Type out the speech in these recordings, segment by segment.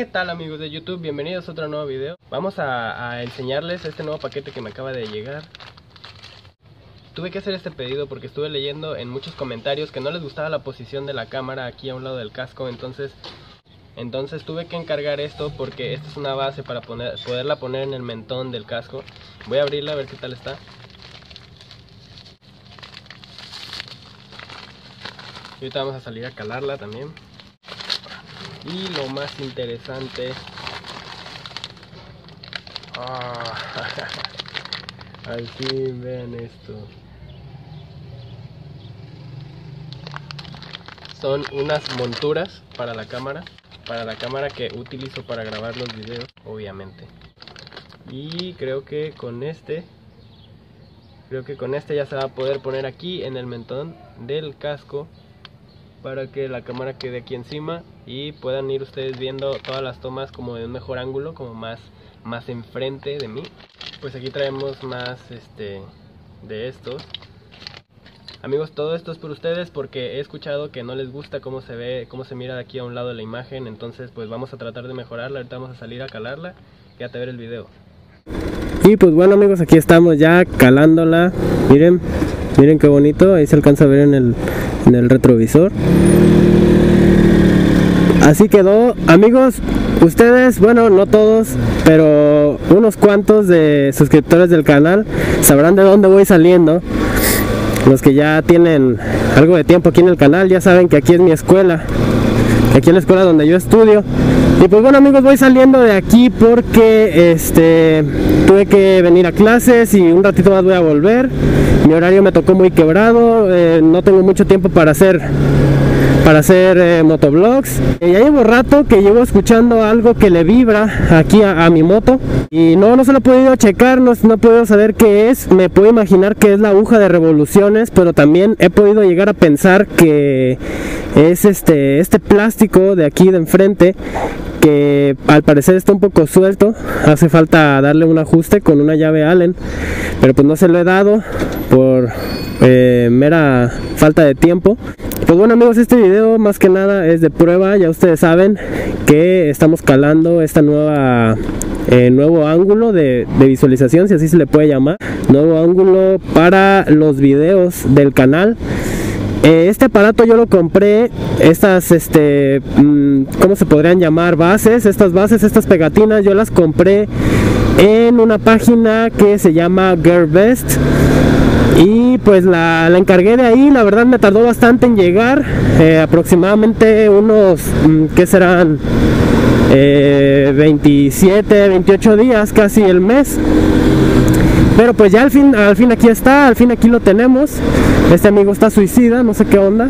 ¿Qué tal amigos de YouTube? Bienvenidos a otro nuevo video. Vamos a enseñarles este nuevo paquete que me acaba de llegar. Tuve que hacer este pedido porque estuve leyendo en muchos comentarios que no les gustaba la posición de la cámara aquí a un lado del casco. Entonces tuve que encargar esto porque esta es una base para poderla poner en el mentón del casco. Voy a abrirla a ver qué tal está. Y ahorita vamos a salir a calarla también. Y lo más interesante, al fin vean esto, son unas monturas para la cámara que utilizo para grabar los videos, obviamente. Y creo que con este ya se va a poder poner aquí en el mentón del casco, para que la cámara quede aquí encima y puedan ir ustedes viendo todas las tomas como de un mejor ángulo, como más enfrente de mí. Pues aquí traemos más de estos. Amigos, todo esto es por ustedes porque he escuchado que no les gusta cómo se ve, cómo se mira de aquí a un lado de la imagen. Entonces pues vamos a tratar de mejorarla. Ahorita vamos a salir a calarla. Quédate a ver el video. Y pues bueno amigos, aquí estamos ya calándola. Miren qué bonito, ahí se alcanza a ver en el retrovisor. Así quedó, amigos. Ustedes, bueno, no todos, pero unos cuantos de suscriptores del canal sabrán de dónde voy saliendo. Los que ya tienen algo de tiempo aquí en el canal ya saben que aquí es mi escuela, aquí es la escuela donde yo estudio. Y pues bueno amigos, voy saliendo de aquí porque tuve que venir a clases y un ratito más voy a volver. Mi horario me tocó muy quebrado, no tengo mucho tiempo para hacer motovlogs. Ya llevo rato que llevo escuchando algo que le vibra aquí a mi moto y no se lo he podido checar, no he podido saber qué es. Me puedo imaginar que es la aguja de revoluciones, pero también he podido llegar a pensar que es este plástico de aquí de enfrente, que al parecer está un poco suelto. Hace falta darle un ajuste con una llave Allen, pero pues no se lo he dado por mera falta de tiempo. Pues bueno amigos, este video más que nada es de prueba. Ya ustedes saben que estamos calando esta nuevo ángulo de visualización, si así se le puede llamar, nuevo ángulo para los videos del canal. Este aparato yo lo compré, estas ¿cómo se podrían llamar? Estas pegatinas yo las compré en una página que se llama Gearbest. Y pues la encargué de ahí. La verdad me tardó bastante en llegar, aproximadamente unos, ¿qué serán? 27, 28 días, casi el mes. Pero pues ya al fin aquí está, al fin aquí lo tenemos. Este amigo está suicida, no sé qué onda.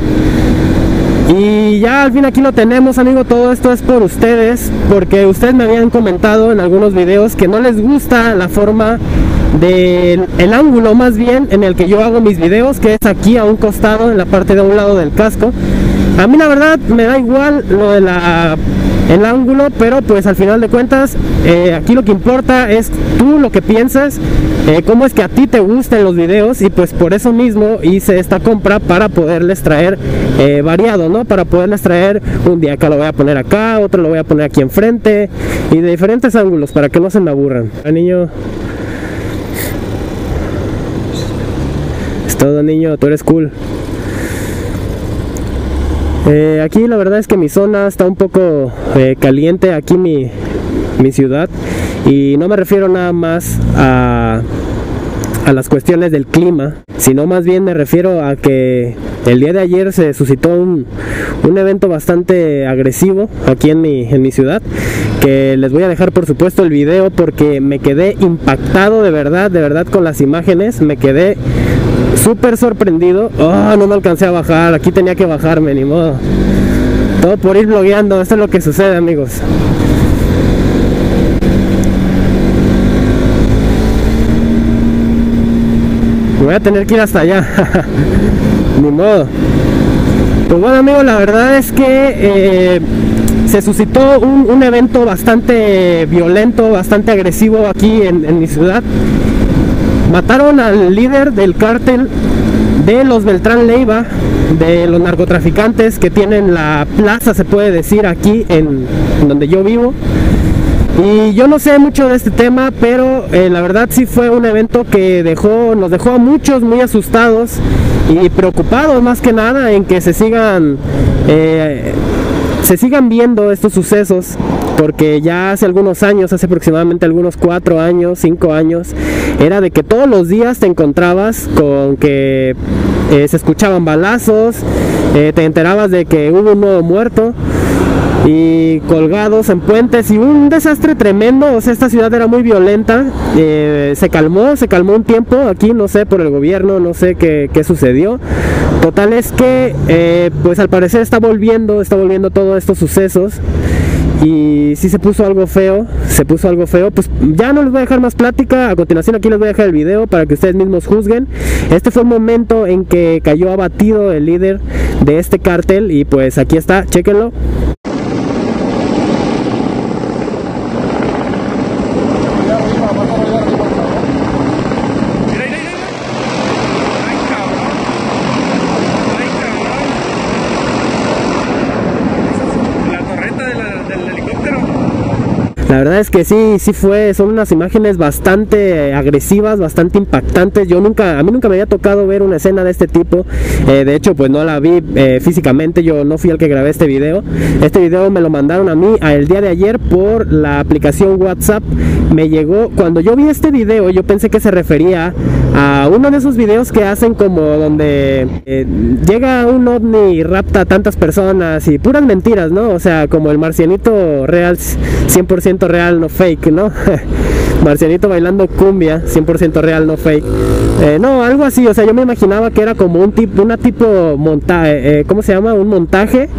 Y ya al fin aquí lo tenemos, amigo. Todo esto es por ustedes, porque ustedes me habían comentado en algunos videos que no les gusta la forma el ángulo más bien en el que yo hago mis videos, que es aquí a un costado, en la parte de un lado del casco. A mí la verdad me da igual lo de el ángulo, pero pues al final de cuentas aquí lo que importa es tú lo que piensas, cómo es que a ti te gustan los videos. Y pues por eso mismo hice esta compra, para poderles traer variado, ¿no? Para poderles traer un día acá lo voy a poner acá, otro lo voy a poner aquí enfrente, y de diferentes ángulos para que no se me aburran. Niño, es todo, niño, tú eres cool. Aquí la verdad es que mi zona está un poco caliente, aquí mi ciudad, y no me refiero nada más a las cuestiones del clima, sino más bien me refiero a que el día de ayer se suscitó un evento bastante agresivo aquí en mi ciudad, que les voy a dejar por supuesto el video porque me quedé impactado de verdad con las imágenes. Me quedé súper sorprendido. No me alcancé a bajar, aquí tenía que bajarme, ni modo. Todo por ir vlogueando, esto es lo que sucede amigos. Voy a tener que ir hasta allá. Ni modo. Pues bueno amigos, la verdad es que se suscitó un evento bastante violento, bastante agresivo aquí en mi ciudad. Mataron al líder del cártel de los Beltrán Leiva, de los narcotraficantes que tienen la plaza, se puede decir, aquí en donde yo vivo. Y yo no sé mucho de este tema, pero la verdad sí fue un evento que nos dejó a muchos muy asustados y preocupados, más que nada en que se sigan viendo estos sucesos, porque ya hace algunos años, hace aproximadamente algunos 4 años, 5 años, era de que todos los días te encontrabas con que se escuchaban balazos, te enterabas de que hubo un nuevo muerto y colgados en puentes, y un desastre tremendo. O sea, esta ciudad era muy violenta. Se calmó un tiempo aquí, no sé, por el gobierno, no sé qué sucedió. Total es que pues al parecer está volviendo todos estos sucesos, y sí se puso algo feo. Pues ya no les voy a dejar más plática. A continuación aquí les voy a dejar el video para que ustedes mismos juzguen. Este fue el momento en que cayó abatido el líder de este cártel, y pues aquí está, chéquenlo. La verdad es que sí son unas imágenes bastante agresivas, bastante impactantes. A mí nunca me había tocado ver una escena de este tipo. De hecho, pues no la vi físicamente, yo no fui el que grabé este video. Este video me lo mandaron a mí el día de ayer por la aplicación WhatsApp. Me llegó, cuando yo vi este video, yo pensé que se refería a uno de esos videos que hacen como donde llega un ovni y rapta a tantas personas y puras mentiras, ¿no? O sea, como el marcianito real, 100% real, no fake, ¿no? Marcianito bailando cumbia, 100% real, no fake. No, algo así. O sea, yo me imaginaba que era como un montaje, ¿cómo se llama? Un montaje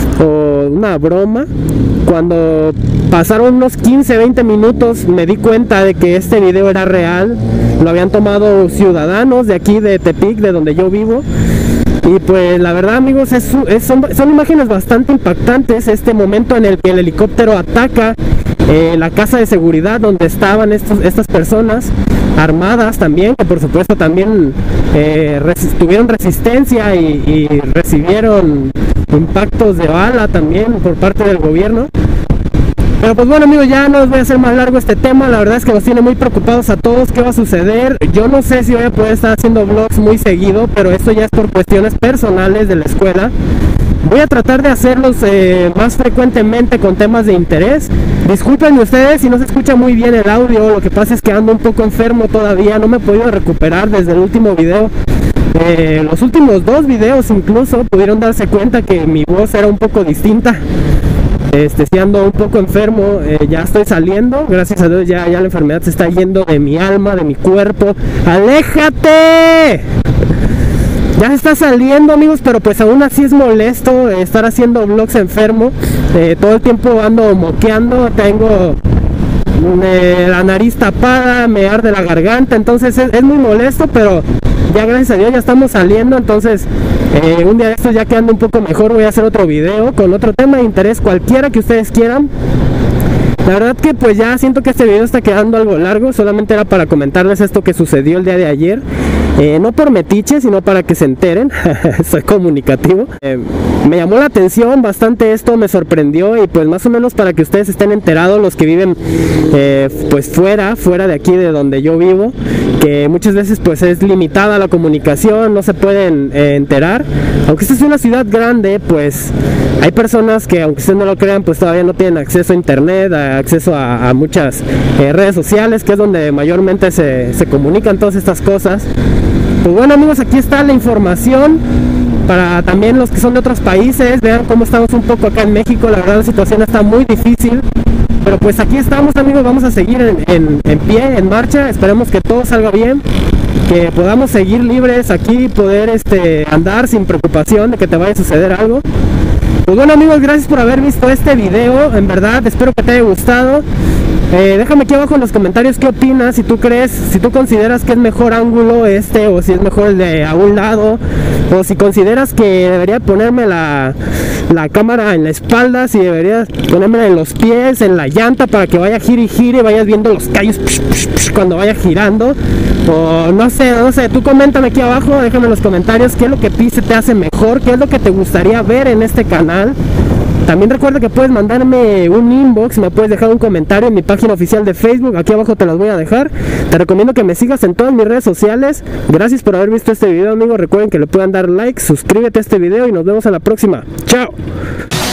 o una broma. Cuando pasaron unos 15-20 minutos me di cuenta de que este video era real. Lo habían tomado ciudadanos de aquí de Tepic, de donde yo vivo. Y pues la verdad, amigos, son imágenes bastante impactantes. Este momento en el que el helicóptero ataca la casa de seguridad donde estaban estas personas armadas también, que por supuesto también tuvieron resistencia y recibieron impactos de bala también por parte del gobierno. Pero pues bueno, amigos, ya no les voy a hacer más largo este tema. La verdad es que nos tiene muy preocupados a todos. ¿Qué va a suceder? Yo no sé si voy a poder estar haciendo vlogs muy seguido, pero esto ya es por cuestiones personales de la escuela. Voy a tratar de hacerlos más frecuentemente con temas de interés. Disculpen ustedes si no se escucha muy bien el audio. Lo que pasa es que ando un poco enfermo todavía. No me he podido recuperar desde el último video. Los últimos 2 videos incluso pudieron darse cuenta que mi voz era un poco distinta. Si ando un poco enfermo, ya estoy saliendo, gracias a Dios ya la enfermedad se está yendo de mi alma, de mi cuerpo. ¡Aléjate! Ya se está saliendo, amigos, pero pues aún así es molesto estar haciendo vlogs enfermo. Todo el tiempo ando moqueando, tengo la nariz tapada, me arde la garganta, entonces es muy molesto, pero ya gracias a Dios ya estamos saliendo. Entonces un día de estos, ya que ando un poco mejor, voy a hacer otro video con otro tema de interés, cualquiera que ustedes quieran. La verdad que pues ya siento que este video está quedando algo largo. Solamente era para comentarles esto que sucedió el día de ayer. No por metiche, sino para que se enteren. Soy comunicativo. Me llamó la atención bastante esto, me sorprendió. Y pues más o menos para que ustedes estén enterados, los que viven pues fuera de aquí de donde yo vivo, que muchas veces pues es limitada la comunicación, no se pueden enterar. Aunque esta es una ciudad grande, pues hay personas que, aunque ustedes no lo crean, pues todavía no tienen acceso a internet, acceso a muchas redes sociales, que es donde mayormente se comunican todas estas cosas. Pues bueno, amigos, aquí está la información para también los que son de otros países. Vean cómo estamos un poco acá en México. La verdad la situación está muy difícil, pero pues aquí estamos, amigos. Vamos a seguir en pie, en marcha. Esperemos que todo salga bien, que podamos seguir libres aquí, poder andar sin preocupación de que te vaya a suceder algo. Pues bueno, amigos, gracias por haber visto este video. En verdad espero que te haya gustado. Déjame aquí abajo en los comentarios qué opinas, si tú consideras que es mejor ángulo este, o si es mejor el de a un lado, o si consideras que debería ponerme la cámara en la espalda, si debería ponérmela en los pies, en la llanta, para que vaya gire y gire, vayas viendo los callos cuando vaya girando, o no sé, tú coméntame aquí abajo, déjame en los comentarios qué es lo que se te hace mejor, qué es lo que te gustaría ver en este canal. También recuerda que puedes mandarme un inbox, me puedes dejar un comentario en mi página oficial de Facebook, aquí abajo te las voy a dejar. Te recomiendo que me sigas en todas mis redes sociales. Gracias por haber visto este video, amigos. Recuerden que le puedan dar like, suscríbete a este video y nos vemos a la próxima. ¡Chao!